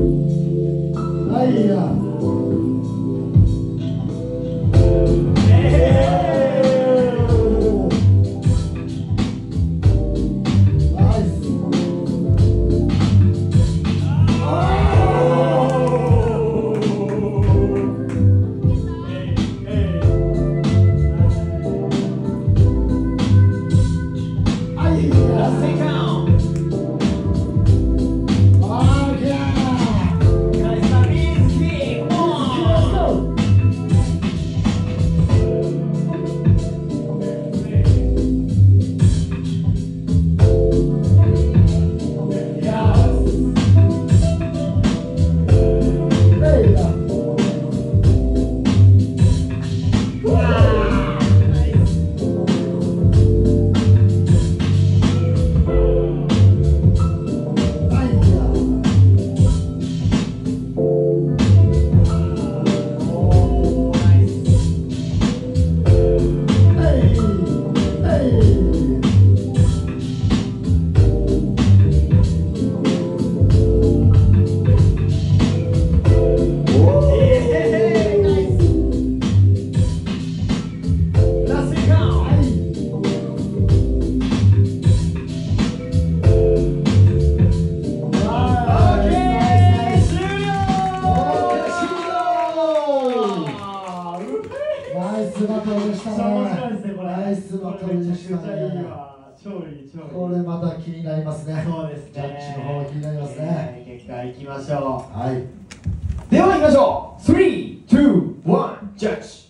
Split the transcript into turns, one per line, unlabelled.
はいや。これまた気になりますね。
そうですね。
ジャッジの方が気になりますね。
結果いきましょう。
はい。
では行きましょう。3、2、1、ジャッジ。